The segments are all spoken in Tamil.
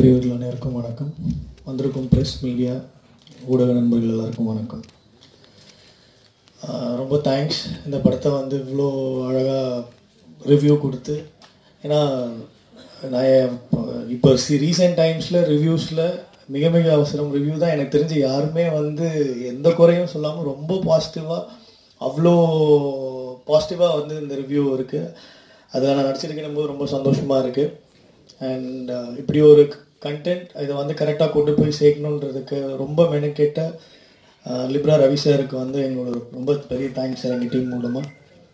பெரியவர்கள் அனைவருக்கும் வணக்கம். வந்திருக்கும் ப்ரெஸ் மீடியா ஊடக நண்பர்கள் எல்லாருக்கும் வணக்கம். ரொம்ப தேங்க்ஸ் இந்த படத்தை வந்து இவ்வளோ அழகாக ரிவ்யூ கொடுத்து. ஏன்னா நான் இப்போ ரீசெண்ட் டைம்ஸில் ரிவ்யூஸில் மிக மிக அவசரம் ரிவ்யூ தான் எனக்கு தெரிஞ்சு யாருமே வந்து எந்த குறையும் சொல்லாமல் ரொம்ப பாசிட்டிவாக அவ்வளோ பாசிட்டிவாக வந்து இந்த ரிவ்யூ இருக்குது. அதில் நான் நடிச்சிருக்கணும் போது ரொம்ப சந்தோஷமாக இருக்குது. அண்ட் இப்படி ஒரு கண்டென்ட் இதை வந்து கரெக்டாக கொண்டு போய் சேர்க்கணுன்றதுக்கு ரொம்ப மெனக்கேட்ட லிப்ரா ரவி சாருக்கு வந்து எங்களோட ரொம்ப பெரிய தேங்க்ஸ் சார் எங்கள் டீம் மூலமாக.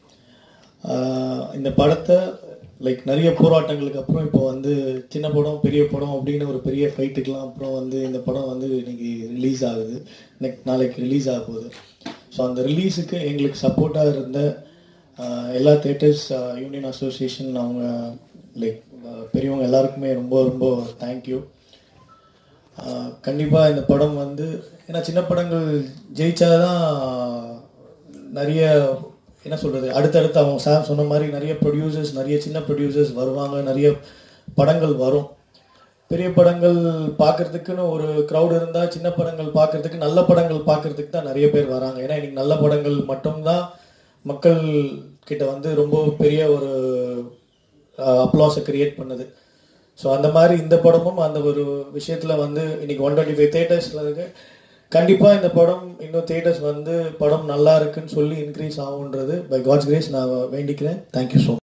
இந்த படத்தை நிறைய போராட்டங்களுக்கு அப்புறம் இப்போ வந்து சின்ன படம் பெரிய படம் அப்படின்னு ஒரு பெரிய ஃபைட்டுக்கெலாம் அப்புறம் வந்து இந்த படம் வந்து இன்னைக்கு ரிலீஸ் ஆகுது. நாளைக்கு ரிலீஸ் ஆக போகுது. ஸோ அந்த ரிலீஸுக்கு எங்களுக்கு சப்போர்ட்டாக இருந்த எல்லா தேட்டர்ஸ் யூனியன் அசோசியேஷன் அவங்க பெரியவங்க எல்லாருக்குமே ரொம்ப ரொம்ப தேங்க்யூ. கண்டிப்பாக இந்த படம் வந்து ஏன்னா சின்ன படங்கள் ஜெயிச்சாதான் நிறைய என்ன சொல்கிறது அடுத்தடுத்து அவங்க சார் சொன்ன மாதிரி நிறைய ப்ரொடியூசர்ஸ் நிறைய சின்ன ப்ரொடியூசர்ஸ் வருவாங்க, நிறைய படங்கள் வரும். பெரிய படங்கள் பார்க்குறதுக்குன்னு ஒரு க்ரௌட் இருந்தால் சின்ன படங்கள் பார்க்குறதுக்கு நல்ல படங்கள் பார்க்குறதுக்கு தான் நிறைய பேர் வராங்க. ஏன்னா இன்றைக்கி நல்ல படங்கள் மட்டும்தான் மக்கள் கிட்ட வந்து ரொம்ப பெரிய ஒரு அப்ளாஸை கிரியேட் பண்ணுது. ஸோ அந்த மாதிரி இந்த படமும் அந்த ஒரு விஷயத்தில் வந்து இன்னைக்கு 125 தேட்டர்ஸில் இருக்கு. கண்டிப்பாக இந்த படம் இன்னும் தேட்டர்ஸ் வந்து படம் நல்லா இருக்குன்னு சொல்லி இன்க்ரீஸ் ஆகுன்றது பை காட்ஸ் கிரேஸ் நான் வேண்டிக்கிறேன். Thank you so much.